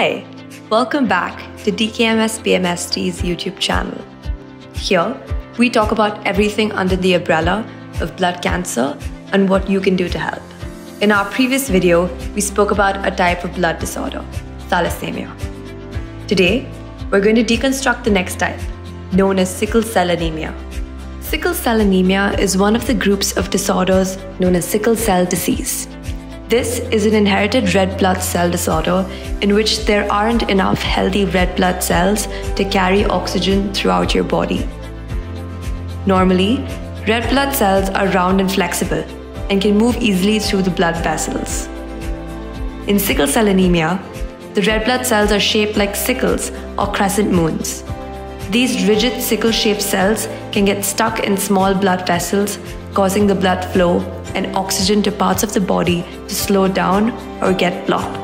Hi, welcome back to DKMS PMST's YouTube channel. Here, we talk about everything under the umbrella of blood cancer and what you can do to help. In our previous video, we spoke about a type of blood disorder, thalassemia. Today, we're going to deconstruct the next type, known as sickle cell anemia. Sickle cell anemia is one of the groups of disorders known as sickle cell disease. This is an inherited red blood cell disorder in which there aren't enough healthy red blood cells to carry oxygen throughout your body. Normally, red blood cells are round and flexible and can move easily through the blood vessels. In sickle cell anemia, the red blood cells are shaped like sickles or crescent moons. These rigid sickle-shaped cells can get stuck in small blood vessels, causing the blood flow and oxygen to parts of the body to slow down or get blocked.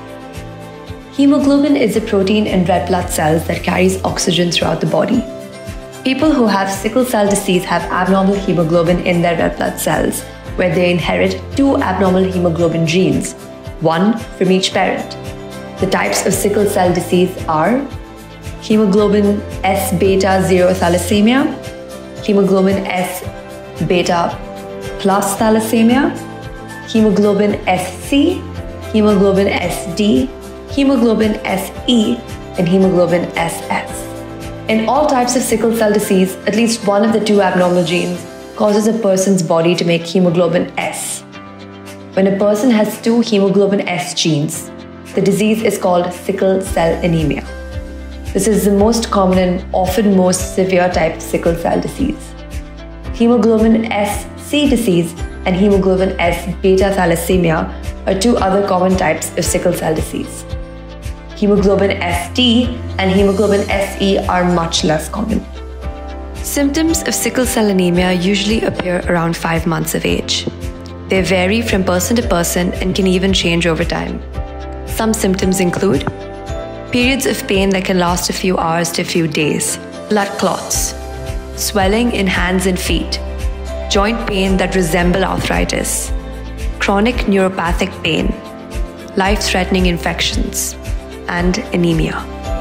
Hemoglobin is a protein in red blood cells that carries oxygen throughout the body. People who have sickle cell disease have abnormal hemoglobin in their red blood cells, where they inherit two abnormal hemoglobin genes, one from each parent. The types of sickle cell disease are hemoglobin S beta 0 thalassemia, hemoglobin S beta plus thalassemia, hemoglobin SC, hemoglobin SD, hemoglobin SE, and hemoglobin SS. In all types of sickle cell disease, at least one of the two abnormal genes causes a person's body to make hemoglobin S. When a person has two hemoglobin S genes, the disease is called sickle cell anemia. This is the most common and often most severe type of sickle cell disease. Hemoglobin SC disease and hemoglobin S beta thalassemia are two other common types of sickle cell disease. Hemoglobin SD and hemoglobin SE are much less common. Symptoms of sickle cell anemia usually appear around 5 months of age. They vary from person to person and can even change over time. Some symptoms include periods of pain that can last a few hours to a few days, blood clots, swelling in hands and feet, joint pain that resemble arthritis, chronic neuropathic pain, life-threatening infections, and anemia.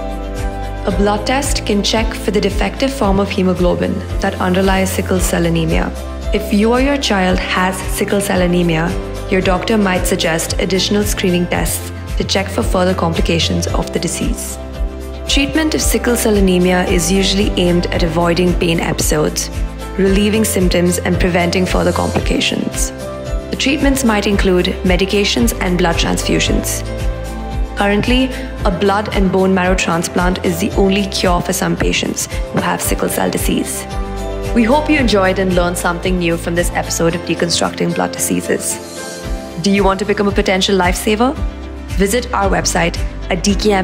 A blood test can check for the defective form of hemoglobin that underlies sickle cell anemia. If you or your child has sickle cell anemia, your doctor might suggest additional screening tests to check for further complications of the disease. Treatment of sickle cell anemia is usually aimed at avoiding pain episodes, relieving symptoms, and preventing further complications. The treatments might include medications and blood transfusions. Currently, a blood and bone marrow transplant is the only cure for some patients who have sickle cell disease. We hope you enjoyed and learned something new from this episode of Deconstructing Blood Diseases. Do you want to become a potential lifesaver? Visit our website at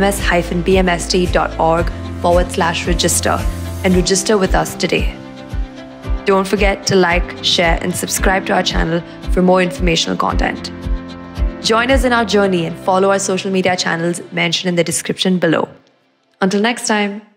dkms-bmst.org/register and register with us today. Don't forget to like, share, and subscribe to our channel for more informational content. Join us in our journey and follow our social media channels mentioned in the description below. Until next time.